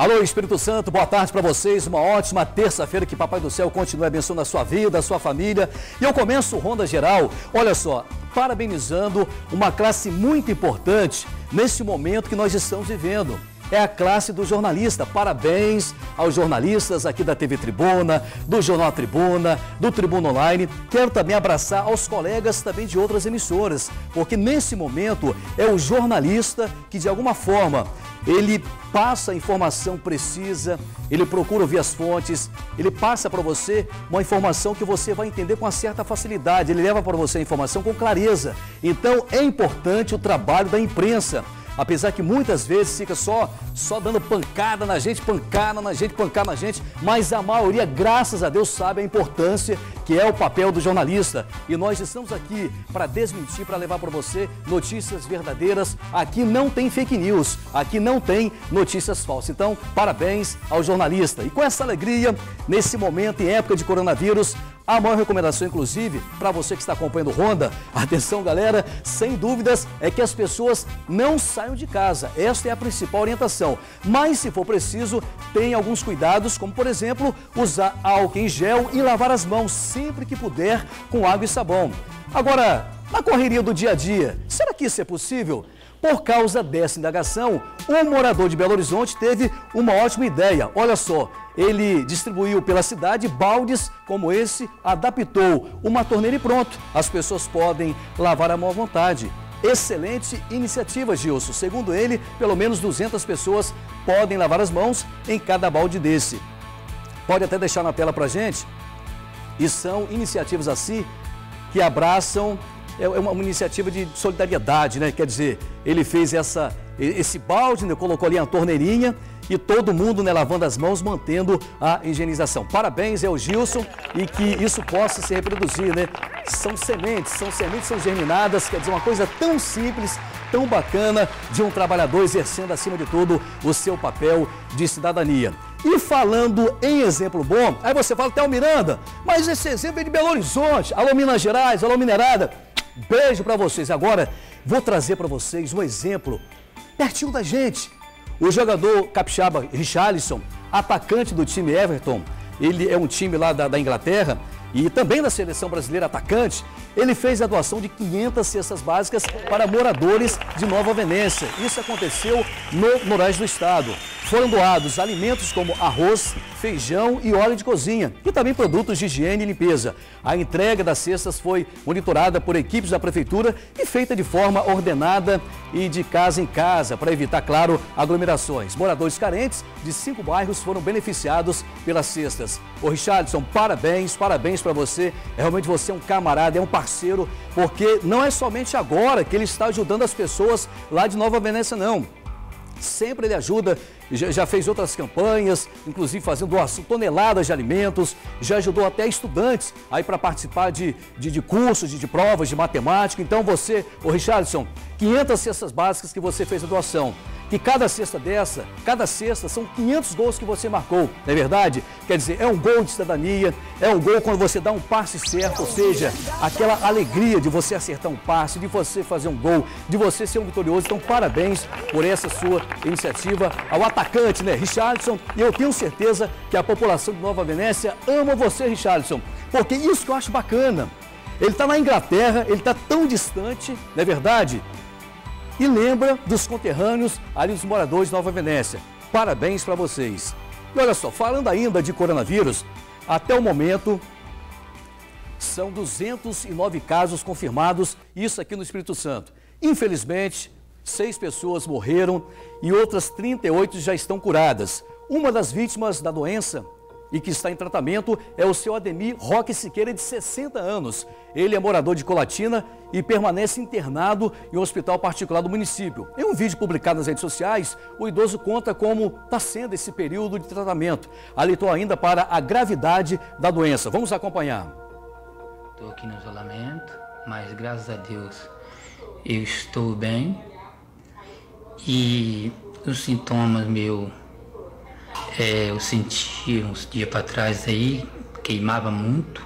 Alô, Espírito Santo, boa tarde para vocês, uma ótima terça-feira, que Papai do Céu continue abençoando a sua vida, a sua família. E eu começo o Ronda Geral, olha só, parabenizando uma classe muito importante nesse momento que nós estamos vivendo. É a classe do jornalista. Parabéns aos jornalistas aqui da TV Tribuna, do Jornal Tribuna, do Tribuna Online. Quero também abraçar aos colegas também de outras emissoras, porque nesse momento é o jornalista que de alguma forma ele passa a informação precisa, ele procura ouvir as fontes, ele passa para você uma informação que você vai entender com uma certa facilidade, ele leva para você a informação com clareza. Então é importante o trabalho da imprensa. Apesar que muitas vezes fica só dando pancada na gente, pancada na gente, mas a maioria, graças a Deus, sabe a importância que é o papel do jornalista. E nós estamos aqui para desmentir, para levar para você notícias verdadeiras. Aqui não tem fake news, aqui não tem notícias falsas. Então, parabéns ao jornalista. E com essa alegria, nesse momento, em época de coronavírus, a maior recomendação, inclusive, para você que está acompanhando o Ronda, atenção galera, sem dúvidas, é que as pessoas não saiam de casa. Esta é a principal orientação. Mas, se for preciso, tem alguns cuidados, como, por exemplo, usar álcool em gel e lavar as mãos sempre que puder com água e sabão. Agora, na correria do dia a dia, será que isso é possível? Por causa dessa indagação, um morador de Belo Horizonte teve uma ótima ideia. Olha só, ele distribuiu pela cidade baldes como esse, adaptou uma torneira e pronto. As pessoas podem lavar a mão à vontade. Excelente iniciativa, Gilson. Segundo ele, pelo menos 200 pessoas podem lavar as mãos em cada balde desse. Pode até deixar na tela pra gente. E são iniciativas assim que abraçam... É uma iniciativa de solidariedade, né? Quer dizer, ele fez esse balde, né? Colocou ali a torneirinha e todo mundo, né, lavando as mãos, mantendo a higienização. Parabéns ao Gilson e que isso possa se reproduzir, né? São sementes, são germinadas, quer dizer, uma coisa tão simples, tão bacana de um trabalhador exercendo, acima de tudo, o seu papel de cidadania. E falando em exemplo bom, aí você fala, Théo Miranda, mas esse exemplo é de Belo Horizonte. Alô, Minas Gerais, alô, Minerada. Beijo para vocês. Agora vou trazer para vocês um exemplo pertinho da gente. O jogador capixaba Richarlison, atacante do time Everton, ele é um time lá da Inglaterra e também da seleção brasileira atacante, ele fez a doação de 500 cestas básicas para moradores de Nova Venécia. Isso aconteceu no noroeste do estado. Foram doados alimentos como arroz, feijão e óleo de cozinha e também produtos de higiene e limpeza. A entrega das cestas foi monitorada por equipes da prefeitura e feita de forma ordenada e de casa em casa, para evitar, claro, aglomerações. Moradores carentes de 5 bairros foram beneficiados pelas cestas. Ô Richarlison, parabéns para você. Realmente você é um camarada, é um parceiro, porque não é somente agora que ele está ajudando as pessoas lá de Nova Venécia, não. Sempre ele ajuda, já fez outras campanhas, inclusive fazendo doação, toneladas de alimentos, já ajudou até estudantes aí para participar de cursos, de provas de matemática. Então você, ô Richarlison, 500 cestas básicas que você fez a doação. Que cada cesta são 500 gols que você marcou, não é verdade? Quer dizer, é um gol de cidadania, é um gol quando você dá um passe certo, ou seja, aquela alegria de você acertar um passe, de você fazer um gol, de você ser um vitorioso. Então, parabéns por essa sua iniciativa ao atacante, né, Richarlison. E eu tenho certeza que a população de Nova Venécia ama você, Richarlison, porque isso que eu acho bacana. Ele está na Inglaterra, ele está tão distante, não é verdade? E lembra dos conterrâneos ali dos moradores de Nova Venécia. Parabéns para vocês. E olha só, falando ainda de coronavírus, até o momento são 209 casos confirmados, isso aqui no Espírito Santo. Infelizmente, 6 pessoas morreram e outras 38 já estão curadas. Uma das vítimas da doença e que está em tratamento é o seu Ademir Roque Siqueira, de 60 anos. Ele é morador de Colatina e permanece internado em um hospital particular do município. Em um vídeo publicado nas redes sociais, o idoso conta como está sendo esse período de tratamento. Alertou ainda para a gravidade da doença. Vamos acompanhar. Estou aqui no isolamento, mas graças a Deus eu estou bem. E os sintomas meus... eu senti uns dias para trás aí, queimava muito,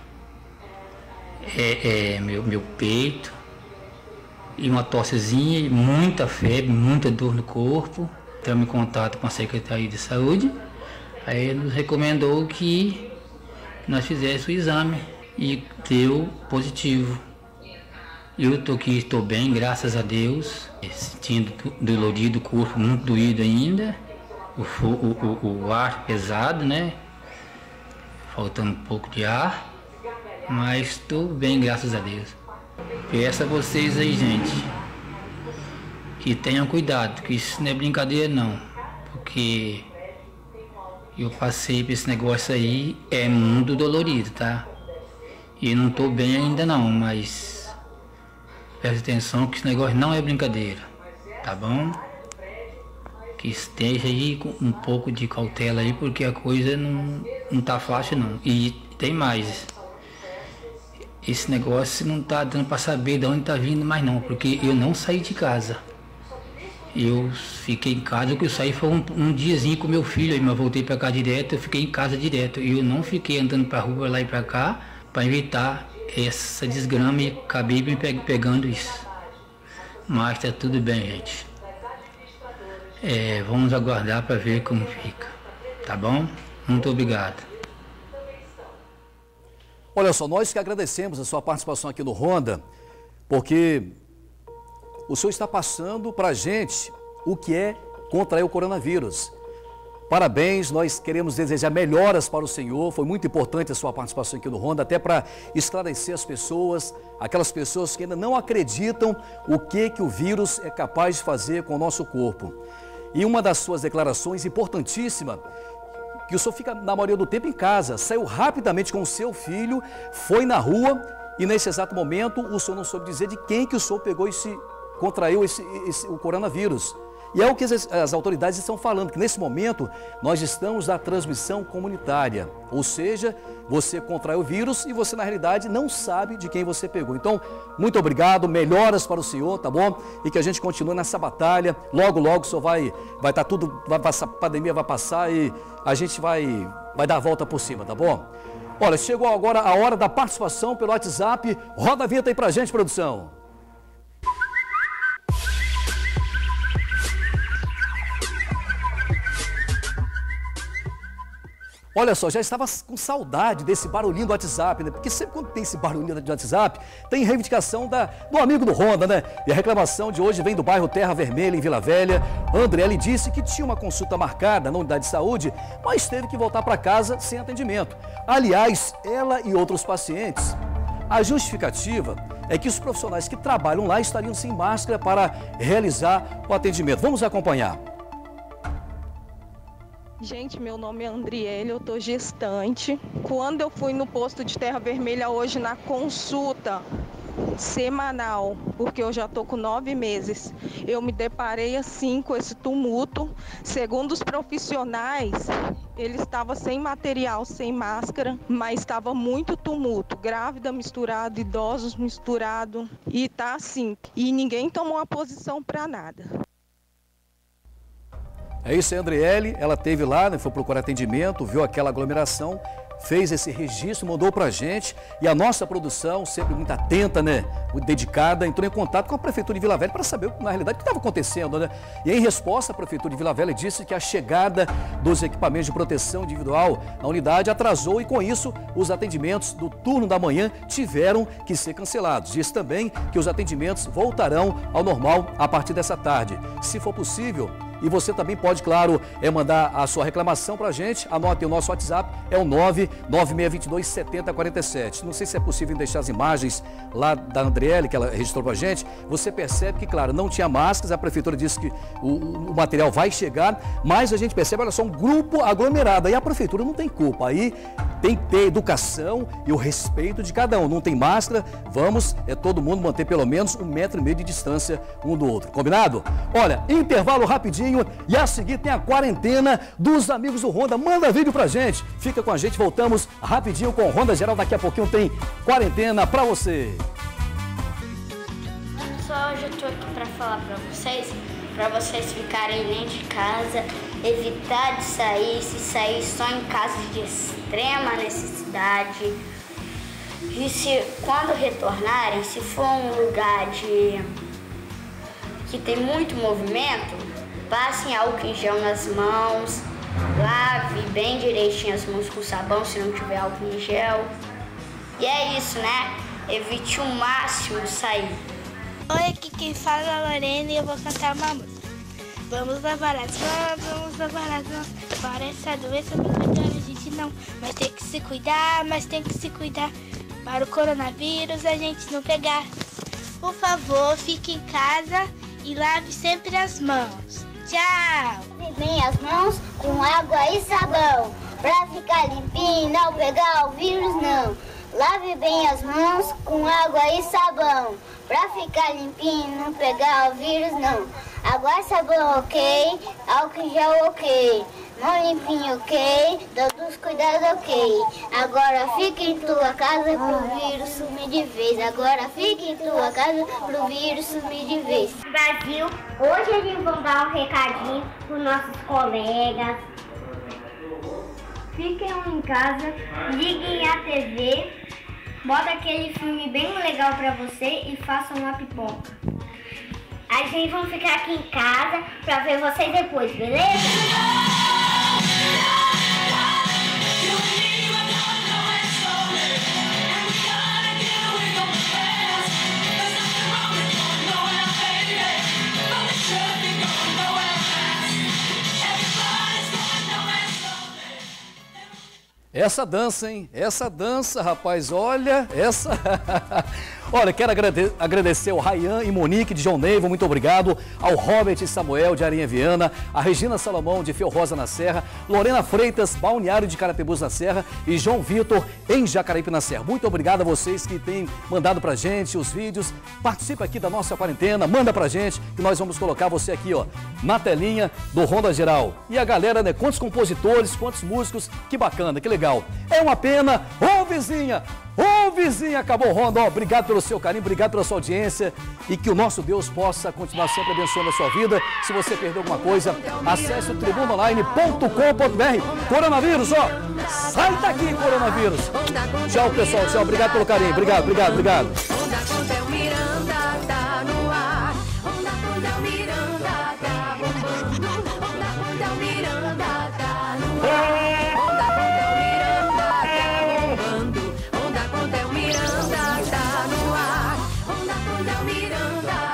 meu peito, e uma tossezinha, muita febre, muita dor no corpo. entramos em contato com a Secretaria de Saúde, aí nos recomendou que nós fizéssemos o exame e deu positivo. Eu estou bem, graças a Deus, sentindo dolorido, o corpo muito doído ainda, o ar pesado, né? Faltando um pouco de ar, mas estou bem, graças a Deus. Peço a vocês aí, gente, que tenham cuidado, que isso não é brincadeira não, porque eu passei por esse negócio aí, é muito dolorido, tá? E não estou bem ainda não, mas preste atenção que esse negócio não é brincadeira, tá bom? Que esteja aí com um pouco de cautela aí, porque a coisa não tá fácil não. E tem mais, esse negócio não tá dando para saber de onde tá vindo mais não, porque eu não saí de casa. Eu fiquei em casa, o que eu saí foi um diazinho com meu filho, aí, mas eu voltei para cá direto, eu fiquei em casa direto. E eu não fiquei andando para rua lá e para cá, para evitar essa desgrama e acabei me pegando isso. Mas tá tudo bem, gente. Vamos aguardar para ver como fica, tá bom? Muito obrigado. Olha só, nós que agradecemos a sua participação aqui no Ronda, porque o senhor está passando para a gente o que é contrair o coronavírus. Parabéns, nós queremos desejar melhoras para o senhor, foi muito importante a sua participação aqui no Ronda, até para esclarecer as pessoas, aquelas pessoas que ainda não acreditam o que o vírus é capaz de fazer com o nosso corpo. E uma das suas declarações importantíssima, que o senhor fica na maioria do tempo em casa, saiu rapidamente com o seu filho, foi na rua e nesse exato momento o senhor não soube dizer de quem que o senhor pegou contraiu o coronavírus. E é o que as autoridades estão falando, que nesse momento nós estamos na transmissão comunitária, ou seja, você contrai o vírus e você na realidade não sabe de quem você pegou. Então, muito obrigado, melhoras para o senhor, tá bom? E que a gente continue nessa batalha, logo o senhor vai estar tudo, vai passar, a pandemia vai passar e a gente vai dar a volta por cima, tá bom? Olha, chegou agora a hora da participação pelo WhatsApp, roda a vinheta aí pra gente, produção. Olha só, já estava com saudade desse barulhinho do WhatsApp, né? Porque sempre quando tem esse barulhinho do WhatsApp, tem reivindicação do amigo do Ronda, né? E a reclamação de hoje vem do bairro Terra Vermelha, em Vila Velha. Andriele disse que tinha uma consulta marcada na unidade de saúde, mas teve que voltar para casa sem atendimento. Aliás, ela e outros pacientes. A justificativa é que os profissionais que trabalham lá estariam sem máscara para realizar o atendimento. Vamos acompanhar. Gente, meu nome é Andriele, eu tô gestante. Quando eu fui no posto de Terra Vermelha hoje na consulta semanal, porque eu já tô com 9 meses, eu me deparei assim com esse tumulto. Segundo os profissionais, ele estava sem material, sem máscara, mas estava muito tumulto, grávida misturado, idosos misturado, e tá assim, e ninguém tomou uma posição para nada. É isso, a Andriele, ela teve lá, né, foi procurar atendimento, viu aquela aglomeração, fez esse registro, mandou pra gente e a nossa produção, sempre muito atenta, né, muito dedicada, entrou em contato com a Prefeitura de Vila Velha para saber, na realidade, o que estava acontecendo, né? E em resposta, a Prefeitura de Vila Velha disse que a chegada dos equipamentos de proteção individual na unidade atrasou e, com isso, os atendimentos do turno da manhã tiveram que ser cancelados. Diz também que os atendimentos voltarão ao normal a partir dessa tarde. Se for possível, e você também pode, claro, mandar a sua reclamação para a gente. Anote o nosso WhatsApp, é o 996227047. Não sei se é possível deixar as imagens lá da Andriele, que ela registrou para a gente. Você percebe que, claro, não tinha máscaras, a prefeitura disse que o material vai chegar, mas a gente percebe, olha só, um grupo aglomerado. Aí a prefeitura não tem culpa, aí tem que ter educação e o respeito de cada um. Não tem máscara, vamos todo mundo manter pelo menos 1,5 metro de distância um do outro. Combinado? Olha, intervalo rapidinho. E a seguir tem a quarentena dos amigos do Ronda. Manda vídeo pra gente. Fica com a gente, voltamos rapidinho com o Ronda Geral. Daqui a pouquinho tem quarentena pra você. Pessoal, hoje eu tô aqui pra falar pra vocês ficarem dentro de casa, evitar de sair, se sair só em casos de extrema necessidade. E quando retornarem, se for um lugar que tem muito movimento, passem álcool em gel nas mãos, lave bem direitinho as mãos com sabão se não tiver álcool em gel. E é isso, né? Evite o máximo sair. Oi, aqui quem fala é a Lorena e eu vou cantar uma música. Vamos lavar as mãos, vamos lavar as mãos. Para essa doença melhor a gente não. Mas tem que se cuidar, para o coronavírus a gente não pegar. Por favor, fique em casa e lave sempre as mãos. Tchau! Lave bem as mãos com água e sabão, pra ficar limpinho e não pegar o vírus não. Lave bem as mãos com água e sabão, pra ficar limpinho e não pegar o vírus não. Água e sabão ok, álcool em gel ok, mão limpinha ok, todos os cuidados ok. Agora fica em tua casa pro vírus sumir de vez. Agora fica em tua casa pro vírus sumir de vez. Brasil, hoje a gente vai dar um recadinho pros nossos colegas. Fiquem em casa, liguem a TV, bota aquele filme bem legal pra você e façam uma pipoca. A gente vai ficar aqui em casa pra ver vocês depois, beleza? Essa dança, hein? Essa dança, rapaz, olha, essa... Olha, quero agradecer ao Rayan e Monique de João Neiva, muito obrigado. Ao Robert e Samuel de Arinha Viana, a Regina Salomão de Fio Rosa na Serra, Lorena Freitas, Balneário de Carapebus na Serra e João Vitor em Jacareípe na Serra. Muito obrigado a vocês que têm mandado pra gente os vídeos. Participa aqui da nossa quarentena, manda pra gente que nós vamos colocar você aqui, ó, na telinha do Ronda Geral. E a galera, né, quantos compositores, quantos músicos, que bacana, que legal. É uma pena, ô vizinha, acabou o Ronda, ó, obrigado pelo seu carinho, obrigado pela sua audiência e que o nosso Deus possa continuar sempre abençoando a sua vida. Se você perdeu alguma coisa, acesse o tribunaonline.com.br. Coronavírus, ó, sai daqui, coronavírus. Tchau, pessoal, tchau, obrigado pelo carinho, obrigado. Onda com Del Miranda tá no ar. Onda com Del Miranda tá bombando. Onda com Del Miranda.